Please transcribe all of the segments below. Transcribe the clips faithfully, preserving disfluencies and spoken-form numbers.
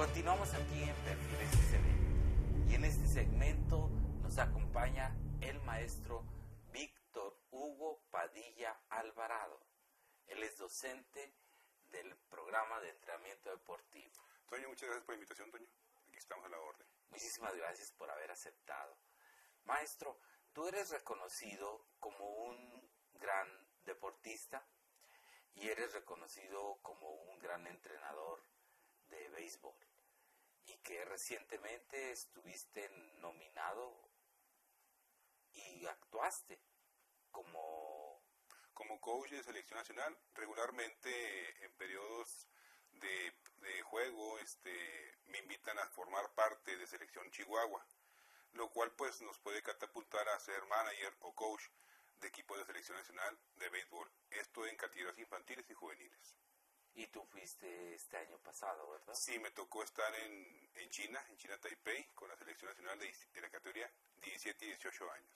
Continuamos aquí en Perfiles S B y en este segmento nos acompaña el maestro Víctor Hugo Padilla Alvarado. Él es docente del programa de entrenamiento deportivo. Toño, muchas gracias por la invitación, Toño. Aquí estamos a la orden. Muchísimas gracias por haber aceptado. Maestro, tú eres reconocido como un gran deportista y eres reconocido como un gran entrenador de béisbol y que recientemente estuviste nominado y actuaste como como coach de selección nacional. Regularmente en periodos de, de juego este, me invitan a formar parte de selección Chihuahua, lo cual pues nos puede catapultar a ser manager o coach de equipos de selección nacional de béisbol, esto en categorías infantiles y juveniles. Y tú fuiste este año pasado, ¿verdad? Sí, me tocó estar en, en China, en China Taipei, con la selección nacional de, de la categoría diecisiete y dieciocho años.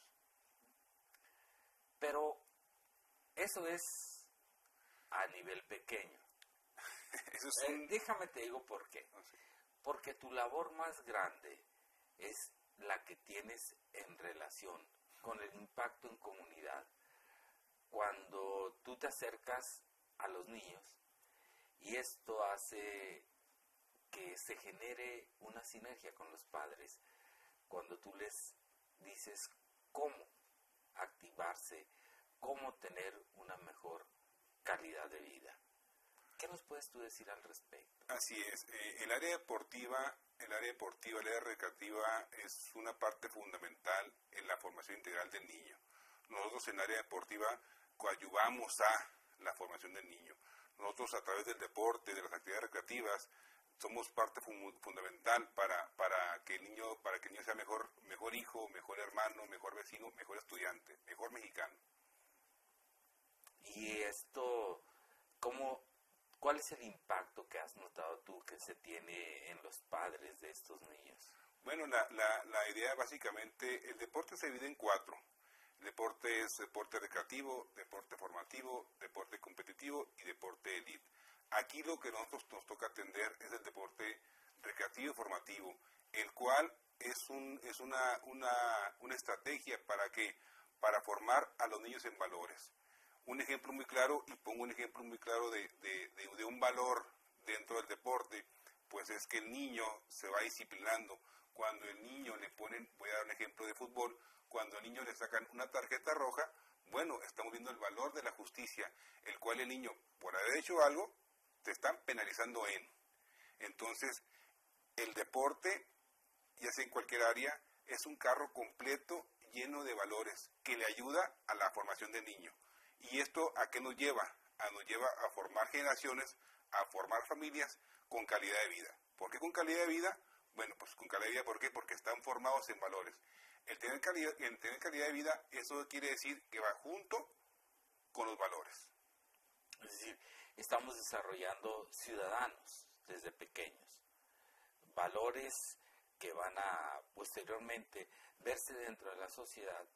Pero eso es a nivel pequeño. Eso es un... eh, déjame te digo por qué. Oh, sí. Porque tu labor más grande es la que tienes en relación con el impacto en comunidad. Cuando tú te acercas a los niños y esto hace que se genere una sinergia con los padres, cuando tú les dices cómo activarse, cómo tener una mejor calidad de vida. ¿Qué nos puedes tú decir al respecto? Así es, eh, el área deportiva, el área deportiva, el área recreativa es una parte fundamental en la formación integral del niño. Nosotros en el área deportiva coadyuvamos a la formación del niño. Nosotros a través del deporte, de las actividades recreativas, somos parte fun- fundamental para, para que el niño, para que el niño sea mejor, mejor hijo, mejor hermano, mejor vecino, mejor estudiante, mejor mexicano. Y esto, ¿cómo, ¿cuál es el impacto que has notado tú que se tiene en los padres de estos niños? Bueno, la, la, la idea básicamente, el deporte se divide en cuatro. El deporte es deporte recreativo, deporte formativo, deporte competitivo y deporte elite. Aquí lo que nosotros nos toca atender es el deporte recreativo y formativo, el cual es, un, es una, una, una estrategia para, que, para formar a los niños en valores. Un ejemplo muy claro, y pongo un ejemplo muy claro de, de, de, de un valor dentro del deporte, pues es que el niño se va disciplinando. Cuando el niño le ponen, voy a dar un ejemplo de fútbol, cuando al niño le sacan una tarjeta roja, bueno, estamos viendo el valor de la justicia, el cual el niño, por haber hecho algo, te están penalizando en. Entonces, el deporte, ya sea en cualquier área, es un carro completo lleno de valores que le ayuda a la formación del niño. ¿Y esto a qué nos lleva? A, nos lleva a formar generaciones, a formar familias con calidad de vida. ¿Por qué con calidad de vida? Bueno, pues con calidad de vida, ¿por qué? Porque están formados en valores. El tener calidad, el tener calidad de vida, eso quiere decir que va junto con los valores. Es decir, estamos desarrollando ciudadanos desde pequeños, valores que van a posteriormente verse dentro de la sociedad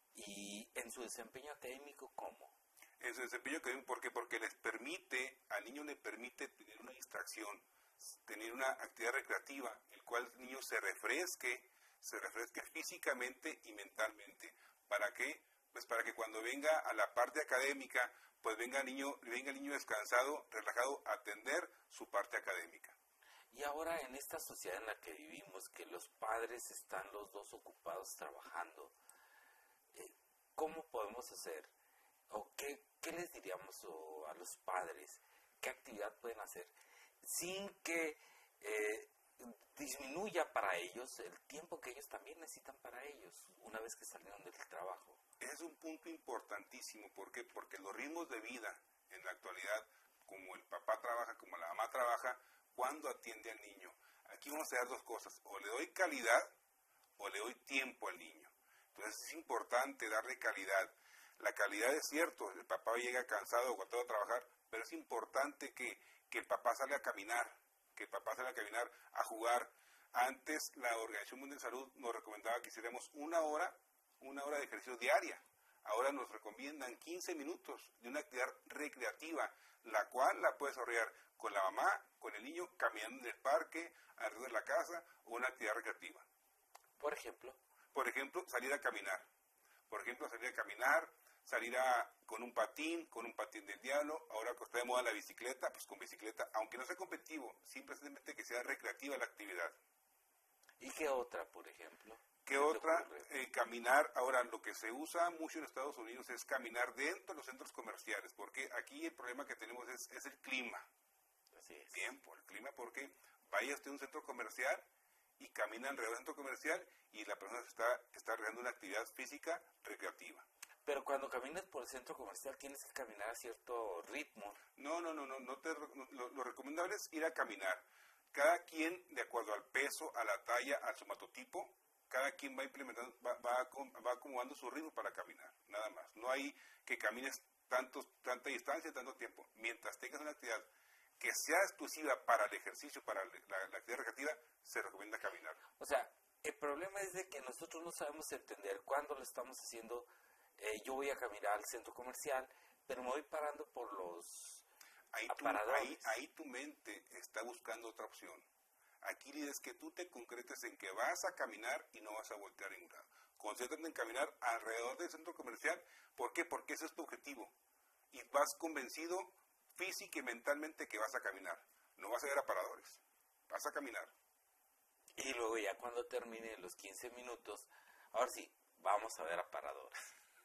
y en su desempeño académico, ¿cómo? En su desempeño académico, ¿por qué? Porque les permite, al niño le permite tener una distracción, tener una actividad recreativa, el cual el niño se refresque, se refresque físicamente y mentalmente. ¿Para qué? Pues para que cuando venga a la parte académica, pues venga el niño, venga el niño descansado, relajado, a atender su parte académica. Y ahora en esta sociedad en la que vivimos, que los padres están los dos ocupados trabajando, eh, ¿cómo podemos hacer? ¿O qué, qué les diríamos o, a los padres? ¿Qué actividad pueden hacer sin que eh, disminuya para ellos el tiempo que ellos también necesitan para ellos una vez que salieron del trabajo? Ese es un punto importantísimo. ¿Por qué? Porque los ritmos de vida en la actualidad, como el papá trabaja, como la mamá trabaja, ¿cuándo atiende al niño? Aquí vamos a dar dos cosas, o le doy calidad o le doy tiempo al niño. Entonces es importante darle calidad. La calidad es cierto, el papá llega cansado o agotado a trabajar, pero es importante que, que el papá salga a caminar, que el papá salga a caminar, a jugar. Antes la Organización Mundial de Salud nos recomendaba que hiciéramos una hora, una hora de ejercicio diaria. ahora nos recomiendan quince minutos de una actividad recreativa, la cual la puedes desarrollar con la mamá, con el niño, caminando en el parque, alrededor de la casa, o una actividad recreativa. Por ejemplo. Por ejemplo, salir a caminar. Por ejemplo, salir a caminar, salir a, con un patín, con un patín del diablo. Ahora que está de moda la bicicleta, pues con bicicleta, aunque no sea competitivo, simplemente que sea recreativa la actividad. ¿Y qué otra, por ejemplo? ¿Qué otra? Eh, caminar. Ahora, lo que se usa mucho en Estados Unidos es caminar dentro de los centros comerciales, porque aquí el problema que tenemos es, es el clima. Así es. Bien, por el clima, porque vaya usted a un centro comercial y camina alrededor del centro comercial y la persona está, está realizando una actividad física recreativa. Pero cuando caminas por el centro comercial tienes que caminar a cierto ritmo. No, no, no, no, no te, no lo, lo recomendable es ir a caminar. Cada quien, de acuerdo al peso, a la talla, al somatotipo, cada quien va implementando, va, va, va acomodando su ritmo para caminar, nada más. No hay que camines tantos, tanta distancia, tanto tiempo. Mientras tengas una actividad que sea exclusiva para el ejercicio, para la, la actividad recreativa, se recomienda caminar. O sea, el problema es de que nosotros no sabemos entender cuándo lo estamos haciendo. Eh, yo voy a caminar al centro comercial, pero me voy parando por los ahí tú, aparadores. Ahí, ahí tu mente está buscando otra opción. Aquí es que tú te concretes en que vas a caminar y no vas a voltear a ningún lado. Concéntrate en caminar alrededor del centro comercial. ¿Por qué? Porque ese es tu objetivo. Y vas convencido física y mentalmente que vas a caminar. No vas a ver aparadores. Vas a caminar. Y luego ya cuando termine los quince minutos, ahora sí, vamos a ver aparadores.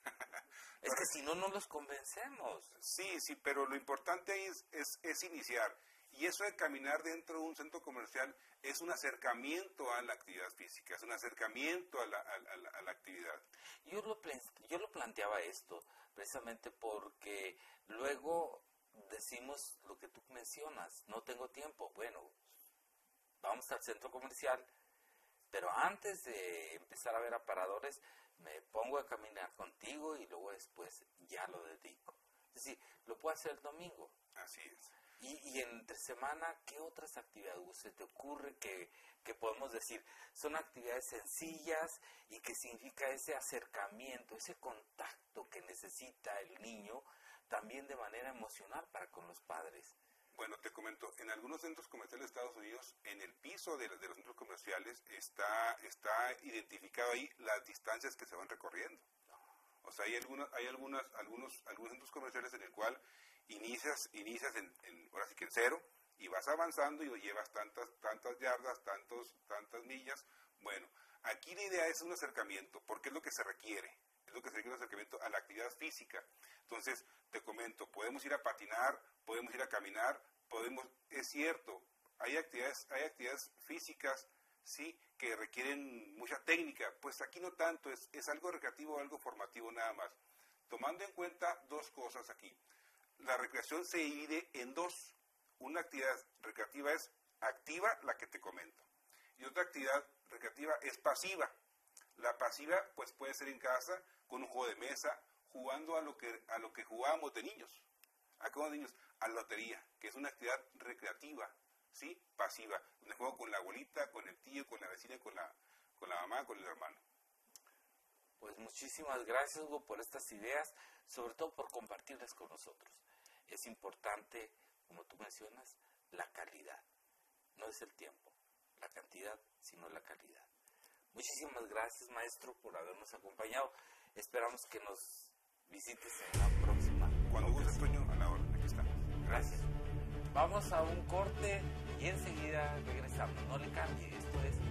Es que si no, no los convencemos. Sí, sí, pero lo importante ahí es, es, es iniciar. Y eso de caminar dentro de un centro comercial es un acercamiento a la actividad física, es un acercamiento a la, a, a la, a la actividad. Yo lo, yo lo planteaba esto precisamente porque luego decimos lo que tú mencionas, no tengo tiempo. Bueno, vamos al centro comercial, pero antes de empezar a ver aparadores, me pongo a caminar contigo y luego después ya lo dedico. Es decir, lo puedo hacer el domingo. Así es. Y, y entre semana, ¿qué otras actividades se te ocurre que, que podemos decir? Son actividades sencillas y que significa ese acercamiento, ese contacto que necesita el niño también de manera emocional para con los padres. Bueno, te comento, en algunos centros comerciales de Estados Unidos, en el piso de, de los centros comerciales está, está identificado ahí las distancias que se van recorriendo. O sea, hay algunas, hay algunas, algunos, algunos centros comerciales en el cual inicias, inicias en, en, ahora sí que en cero, y vas avanzando y llevas tantas, tantas yardas, tantos, tantas millas. Bueno, aquí la idea es un acercamiento, porque es lo que se requiere, es lo que se requiere un acercamiento a la actividad física. Entonces, te comento, podemos ir a patinar, podemos ir a caminar, podemos, es cierto, hay actividades, hay actividades físicas, sí, que requieren mucha técnica, pues aquí no tanto, es, es algo recreativo o algo formativo nada más. Tomando en cuenta dos cosas aquí. La recreación se divide en dos. Una actividad recreativa es activa, la que te comento. Y otra actividad recreativa es pasiva. La pasiva pues puede ser en casa, con un juego de mesa, jugando a lo que, a lo que jugábamos de niños. ¿A qué jugamos de niños? A la lotería, que es una actividad recreativa, ¿sí? Pasiva. Donde juego con la abuelita, con el tío, con la vecina, con la, con la mamá, con el hermano. Pues muchísimas gracias, Hugo, por estas ideas, sobre todo por compartirlas con nosotros. Es importante, como tú mencionas, la calidad. No es el tiempo, la cantidad, sino la calidad. Muchísimas gracias, maestro, por habernos acompañado. Esperamos que nos visites en la próxima. Cuando guste, Toño, a la hora, aquí estamos. Gracias. Vamos a un corte y enseguida regresamos. No le cambie, esto es